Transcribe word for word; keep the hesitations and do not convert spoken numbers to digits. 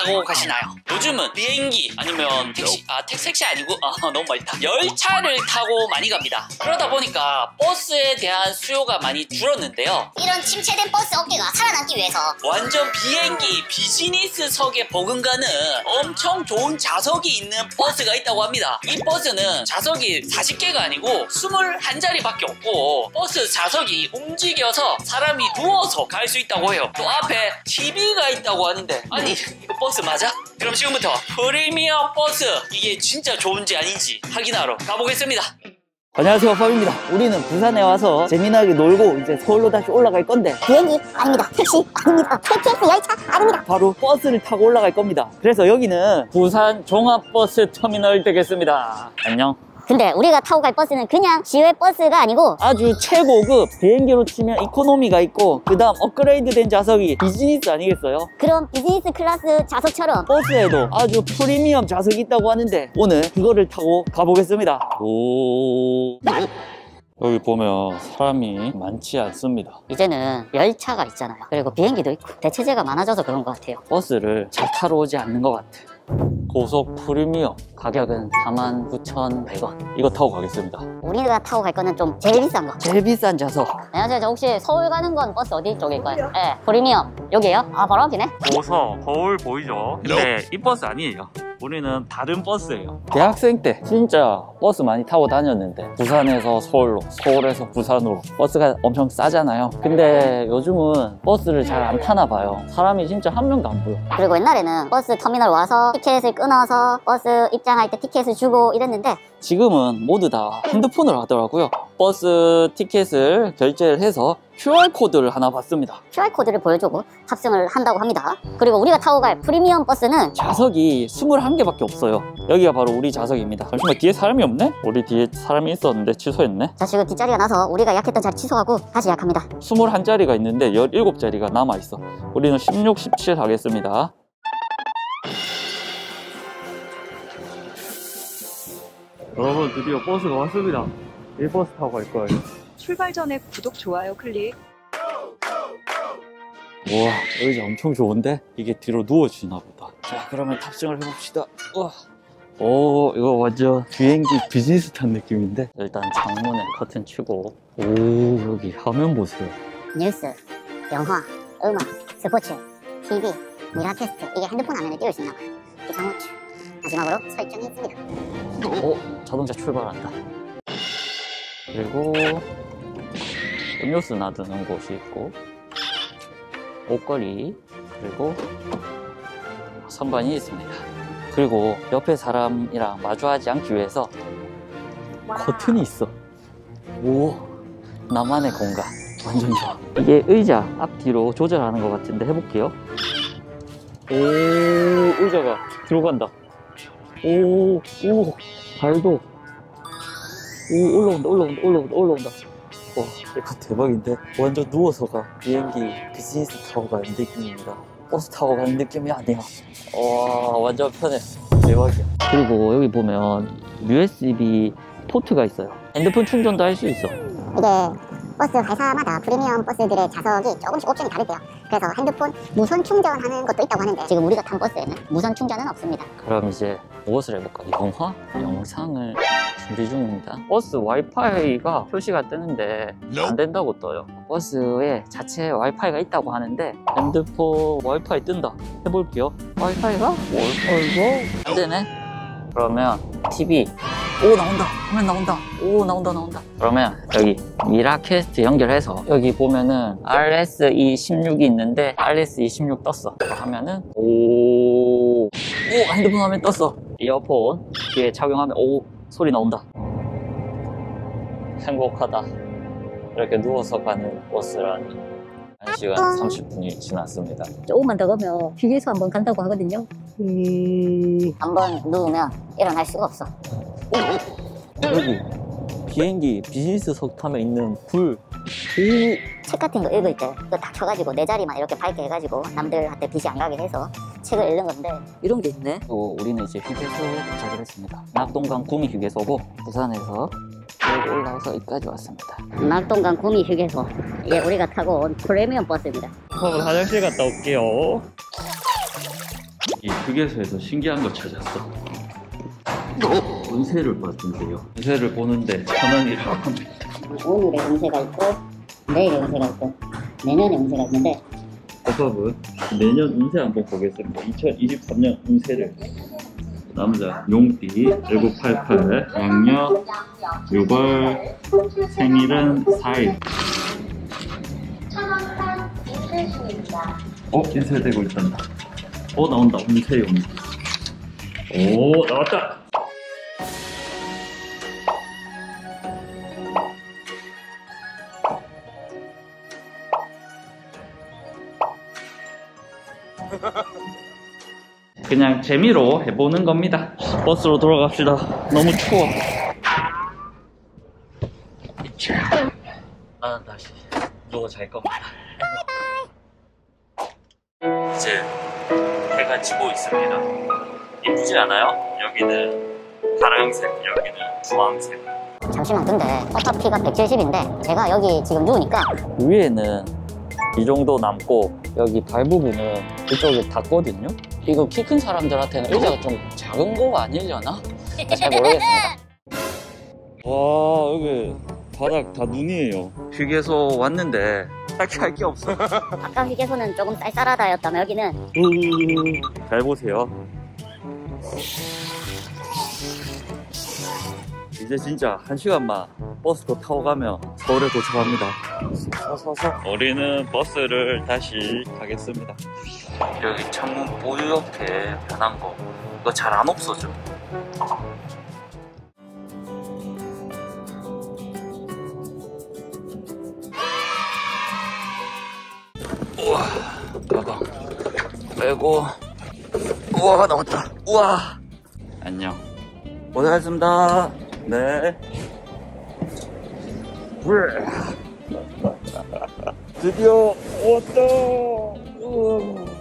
타고 가시나요? 요즘은 비행기 아니면 택시, 아 택, 택시 아니고 아, 너무 많다. 열차를 타고 많이 갑니다. 그러다 보니까 버스에 대한 수요가 많이 줄었는데요. 이런 침체된 버스 업계가 살아남기 위해서 완전 비행기 비즈니스석에 버금가는 엄청 좋은 좌석이 있는 버스가 있다고 합니다. 이 버스는 좌석이 사십 개가 아니고 스물한 자리밖에 없고 버스 좌석이 움직여서 사람이 누워서 갈 수 있다고 해요. 또 앞에 티비가 있다고 하는데 아니 이거 버스 맞아? 그럼 지금부터 프리미엄 버스 이게 진짜 좋은지 아닌지 확인하러 가보겠습니다. 안녕하세요, 팝입니다. 우리는 부산에 와서 재미나게 놀고 이제 서울로 다시 올라갈 건데 비행기 아닙니다. 택시 아닙니다. 케이티엑스 열차 아닙니다. 바로 버스를 타고 올라갈 겁니다. 그래서 여기는 부산 종합버스 터미널 되겠습니다. 안녕. 근데 우리가 타고 갈 버스는 그냥 시외 버스가 아니고 아주 최고급 비행기로 치면 이코노미가 있고 그 다음 업그레이드 된 좌석이 비즈니스 아니겠어요? 그런 비즈니스 클래스 좌석처럼 버스에도 아주 프리미엄 좌석이 있다고 하는데 오늘 그거를 타고 가보겠습니다. 오... 여기 보면 사람이 많지 않습니다. 이제는 열차가 있잖아요. 그리고 비행기도 있고 대체제가 많아져서 그런 것 같아요. 버스를 잘 타러 오지 않는 것 같아. 고속 프리미엄 가격은 사만 구천백 원. 이거 타고 가겠습니다. 우리가 타고 갈 거는 좀 제일 비싼 거. 제일 비싼 좌석. 안녕하세요. 저 혹시 서울 가는 건 버스 어디 쪽일까요? 네, 프리미엄 여기에요? 아, 바로 앞이네. 고서 거울 보이죠? 근데 이 버스 아니에요. 우리는 다른 버스예요. 대학생 때 진짜 버스 많이 타고 다녔는데 부산에서 서울로, 서울에서 부산으로 버스가 엄청 싸잖아요. 근데 요즘은 버스를 잘 안 타나 봐요. 사람이 진짜 한 명도 안 보여. 그리고 옛날에는 버스 터미널 와서 티켓을 끊어서 버스 입장할 때 티켓을 주고 이랬는데 지금은 모두 다 핸드폰으로 하더라고요. 버스 티켓을 결제를 해서 큐알코드를 하나 받습니다. 큐알코드를 보여주고 탑승을 한다고 합니다. 그리고 우리가 타고 갈 프리미엄 버스는 좌석이 스물한 개밖에 없어요. 여기가 바로 우리 좌석입니다. 잠시만, 뒤에 사람이 없네? 우리 뒤에 사람이 있었는데 취소했네? 자, 지금 뒷자리가 나서 우리가 약했던 자리 취소하고 다시 약합니다. 스물한 자리가 있는데 열일곱 자리가 남아있어. 우리는 십육, 십칠 하겠습니다. 여러분, 드디어 버스가 왔습니다. 이 버스 타고 갈 거예요. 출발 전에 구독, 좋아요 클릭. 우와, 의자 엄청 좋은데? 이게 뒤로 누워지나 보다. 자, 그러면 탑승을 해봅시다. 우와. 오, 이거 완전 비행기 비즈니스 탄 느낌인데? 일단 창문에 커튼 치고. 오, 여기 화면 보세요. 뉴스, 영화, 음악, 스포츠, 티비, 미라캐스트. 이게 핸드폰 화면에 띄울 수 있나 봐요. 기상호출. 마지막으로 설정이 있습니다. 오, 자동차 출발한다. 그리고 음료수 놔두는 곳이 있고 옷걸이, 그리고 선반이 있습니다. 그리고 옆에 사람이랑 마주하지 않기 위해서 커튼이 있어. 오, 나만의 공간. 완전 좋아. 이게 의자 앞뒤로 조절하는 것 같은데 해볼게요. 오, 의자가 들어간다. 오, 오, 발도. 오, 올라온다, 올라온다, 올라온다, 올라온다. 와, 이거 대박인데? 완전 누워서 가. 비행기 비즈니스 타고 가는 느낌입니다. 버스 타고 가는 느낌이 아니야. 와, 완전 편해. 대박이야. 그리고 여기 보면 유에스비 포트가 있어요. 핸드폰 충전도 할 수 있어. 이게 버스 회사마다 프리미엄 버스들의 좌석이 조금씩 옵션이 다르대요. 그래서 핸드폰 무선 충전하는 것도 있다고 하는데 지금 우리가 탄 버스에는 무선 충전은 없습니다. 그럼 이제 무엇을 해볼까? 영화? 영상을 준비 중입니다. 버스 와이파이가 표시가 뜨는데 안 된다고 떠요. 버스에 자체 와이파이가 있다고 하는데 핸드폰 와이파이 뜬다. 해볼게요. 와이파이가? 와이파이가? 안 되네. 그러면 티비. 오, 나온다. 화면 나온다. 오, 나온다, 나온다. 그러면 여기 미라캐스트 연결해서 여기 보면은 알에스 이 십육이 있는데 알에스 이 십육 떴어. 하면은 오, 오, 핸드폰 화면 떴어. 이어폰 뒤에 착용하면 오, 소리 나온다. 행복하다. 이렇게 누워서 가는 버스라니. 한 시간 삼십 분이 지났습니다. 조금만 더 가면 휴게소 한번 간다고 하거든요. 음... 한번 누우면 일어날 수가 없어. 여기 비행기 비즈니스석 타면 있는 불. 오. 책 같은 거 읽을 때 그거 딱 켜가지고 내 자리만 이렇게 밝게 해가지고 남들한테 빛이 안 가게 해서 책을 읽는 건데 이런 게 있네. 또 우리는 이제 휴게소 도착을 했습니다. 낙동강 구미 휴게소고 부산에서 여기 올라와서 여기까지 왔습니다. 낙동강 구미 휴게소. 이게 우리가 타고 온 프리미엄 버스입니다. 그럼 화장실 갔다 올게요. 이 휴게소에서 신기한 거 찾았어. 운세를 봤는데요. 운세를 보는데 천 원이라고 합니다. 오늘의 운세가 있고 내일의 운세가 있고 내년의 운세가 있는데 오빠분 내년 운세 한번 보겠습니다. 이천이십삼 년 운세를. 남자 용띠 천구백팔십팔, 양력 유월, 생일은 사일. 어? 인쇄되고 있단다. 어 나온다. 운세용. 오 나왔다. 그냥 재미로 해보는 겁니다. 버스로 돌아갑시다. 너무 추워. 나는 다시 누워 잘 겁니다. 이제 해가 지고 있습니다. 이쁘지 않아요? 여기는 파란색, 여기는 주황색. 잠시만 근데 어차피가 백칠십인데 제가 여기 지금 누우니까 위에는 이 정도 남고 여기 발 부분은 이쪽에 닿거든요. 이거 키 큰 사람들한테는 의자가 좀 작은 거 아니려나? 잘 모르겠습니다. 와 여기 바닥 다 눈이에요. 휴게소 왔는데 딱히 할 게 없어. 아까 휴게소는 조금 쌀쌀하다였다면 여기는 잘 보세요. 이제 진짜 한 시간만 버스로 타고 가면 서울에 도착합니다. 서서서 우리는 버스를 다시 타겠습니다. 여기 창문 보유 옆에 변한 거 이거 잘 안 없어져. 우와 가방 빼고 우와 나왔다. 우와 안녕 고생하셨습니다. 네. 드디어 왔다. 우와.